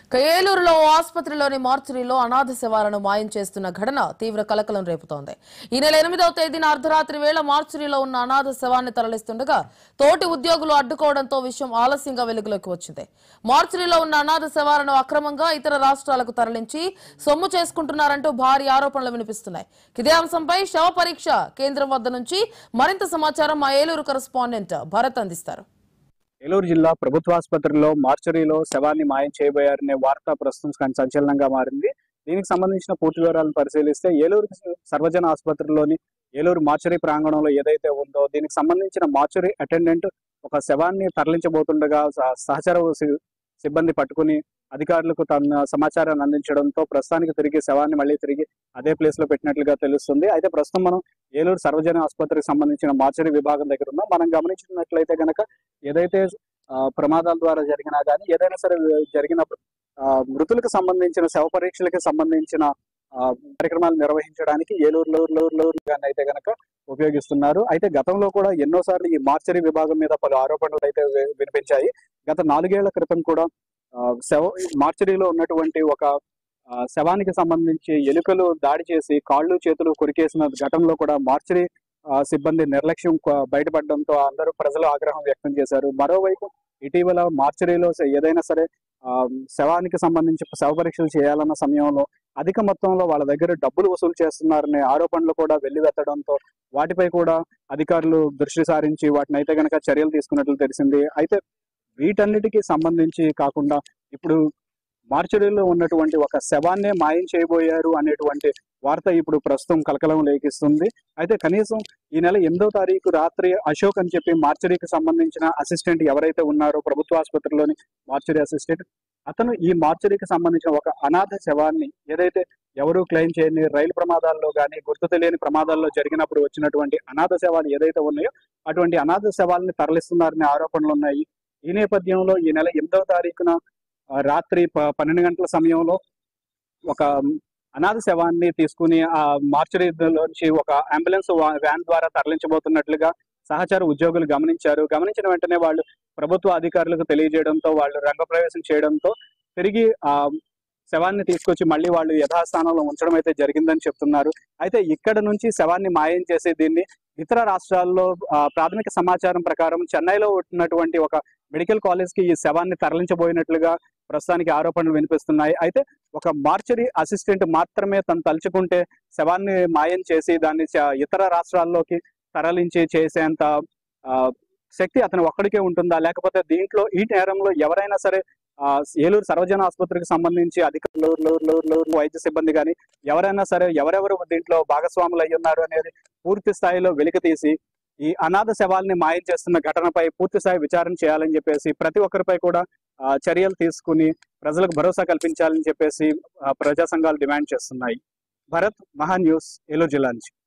ఏలూరులో ఆసుపత్రిలోని మార్చురీలో అనాథ శవాలను మాయం చేస్తున్న ఘటన తీవ్ర కలకలం రేపుతోంది. ఈ నెల 8వ తేదీన అర్ధరాత్రి వేళ మార్చురీలో ఉన్న అనాథ శవాన్ని తరలిస్తుండగా తోటి ఉద్యోగులు అడ్డుకోవడంతో విషయం ఆలస్యంగా వెలుగులోకి వచ్చింది. మార్చురీలో ఉన్న అనాథ శవాలను అక్రమంగా ఇతర రాష్ట్రాలకు తరలించి సొమ్ము చేసుకుంటున్నారంటూ భారీ ఆరోపణలు వినిపిస్తున్నాయి. ఇదే అంశంపై శవ పరీక్ష కేంద్రం వద్ద నుంచి మరింత సమాచారం మా ఏలూరు కరెస్పాండెంట్ భరత్ అందిస్తారు. ఏలూరు జిల్లా ప్రభుత్వ ఆసుపత్రిలో మార్చరీలో శవాన్ని మాయం చేయబోయారనే వార్త ప్రస్తుతం సంచలనంగా మారింది. దీనికి సంబంధించిన పూర్తి వివరాలను పరిశీలిస్తే ఏలూరు సర్వజన ఆసుపత్రిలోని ఏలూరు మార్చరీ ప్రాంగణంలో ఏదైతే ఉందో దీనికి సంబంధించిన మార్చరీ అటెండెంట్ ఒక శవాన్ని తరలించబోతుండగా సహచర సిబ్బంది పట్టుకుని అధికారులకు తన సమాచారాన్ని అందించడంతో ప్రస్తుతానికి తిరిగి శవాన్ని మళ్ళీ తిరిగి అదే ప్లేస్ లో పెట్టినట్లుగా తెలుస్తుంది. అయితే ప్రస్తుతం మనం ఏలూరు సర్వజన ఆసుపత్రికి సంబంధించిన మార్చరీ విభాగం దగ్గర ఉన్నాం. మనం గమనించినట్లయితే కనుక ఏదైతే ప్రమాదాల ద్వారా జరిగినా కానీ ఏదైనా సరే జరిగిన మృతులకు సంబంధించిన శవ పరీక్షలకు సంబంధించిన కార్యక్రమాలు నిర్వహించడానికి ఏలూరు అయితే కనుక ఉపయోగిస్తున్నారు. అయితే గతంలో కూడా ఎన్నోసార్లు ఈ మార్చరీ విభాగం మీద పలు ఆరోపణలు అయితే వినిపించాయి. గత 4 ఏళ్ల క్రితం కూడా మార్చరీలో ఉన్నటువంటి ఒక శవానికి సంబంధించి ఎలుకలు దాడి చేసి కాళ్ళు చేతులు కొరికేసిన ఘటనలో కూడా మార్చరీ సిబ్బంది నిర్లక్ష్యం బయటపడడంతో అందరూ ప్రజలు ఆగ్రహం వ్యక్తం చేశారు. మరోవైపు ఇటీవల మార్చరీలో ఏదైనా సరే శవానికి సంబంధించి శవ పరీక్షలు చేయాలన్న సమయంలో అధిక మొత్తంలో వాళ్ళ దగ్గర డబ్బులు వసూలు చేస్తున్నారనే ఆరోపణలు కూడా వెల్లువెత్తడంతో వాటిపై కూడా అధికారులు దృష్టి సారించి వాటిని అయితే కనుక చర్యలు తీసుకున్నట్లు తెలిసింది. అయితే వీటన్నిటికీ సంబంధించి కాకుండా ఇప్పుడు మార్చరీలో ఉన్నటువంటి ఒక శవాన్నే మాయం చేయబోయారు అనేటువంటి వార్త ఇప్పుడు ప్రస్తుతం కలకలం లేకిస్తుంది. అయితే కనీసం ఈ నెల 8వ తారీఖు రాత్రి అశోక్ అని చెప్పి మార్చరీకి సంబంధించిన అసిస్టెంట్ ఎవరైతే ఉన్నారో ప్రభుత్వ ఆసుపత్రిలోని మార్చరీ అసిస్టెంట్ అతను ఈ మార్చరీకి సంబంధించిన ఒక అనాథ శవాన్ని ఏదైతే ఎవరు క్లెయిమ్ చేయని రైలు ప్రమాదాల్లో కానీ గుర్తు తెలియని ప్రమాదాల్లో జరిగినప్పుడు వచ్చినటువంటి అనాథ శవాలు ఏదైతే ఉన్నాయో అటువంటి అనాథ శవాలని తరలిస్తున్నారనే ఆరోపణలు ఉన్నాయి. ఈ నేపథ్యంలో ఈ నెల 8వ తారీఖున రాత్రి 12 గంటల సమయంలో ఒక అనాథ శవాన్ని తీసుకుని ఆ మార్చరీలోంచి ఒక అంబులెన్స్ వ్యాన్ ద్వారా తరలించబోతున్నట్లుగా సహచార ఉద్యోగులు గమనించారు. గమనించిన వెంటనే వాళ్ళు ప్రభుత్వ అధికారులకు తెలియజేయడంతో వాళ్ళు రంగప్రవేశం చేయడంతో తిరిగి ఆ శవాన్ని తీసుకొచ్చి మళ్ళీ వాళ్ళు యథాస్థానంలో ఉంచడం అయితే జరిగిందని చెప్తున్నారు. అయితే ఇక్కడ నుంచి శవాన్ని మాయం చేసి దీన్ని ఇతర రాష్ట్రాల్లో ప్రాథమిక సమాచారం ప్రకారం చెన్నైలో ఉన్నటువంటి ఒక మెడికల్ కాలేజ్ కి ఈ శవాన్ని తరలించబోయినట్లుగా ప్రస్తుతానికి ఆరోపణలు వినిపిస్తున్నాయి. అయితే ఒక మార్చరీ అసిస్టెంట్ మాత్రమే తను తలుచుకుంటే శవాన్ని మాయం చేసి దాన్ని ఇతర రాష్ట్రాల్లోకి తరలించి చేసేంత శక్తి అతను ఒక్కడికే ఉంటుందా, లేకపోతే దీంట్లో ఈ నేరంలో ఎవరైనా సరే ఏలూరు సర్వజన ఆసుపత్రికి సంబంధించి అధికారులు వైద్య సిబ్బంది కానీ ఎవరైనా సరే ఎవరెవరు దీంట్లో భాగస్వాములు అయి ఉన్నారు అనేది పూర్తి స్థాయిలో వెలికి తీసి ఈ అనాథ శవాల్ని మాయం చేస్తున్న ఘటనపై పూర్తి స్థాయి విచారణ చేయాలని చెప్పేసి ప్రతి ఒక్కరిపై కూడా చర్యలు తీసుకుని ప్రజలకు భరోసా కల్పించాలని చెప్పేసి ప్రజా సంఘాలు డిమాండ్ చేస్తున్నాయి. భరత్, మహా న్యూస్, ఏలూరు జిల్లా నుంచి.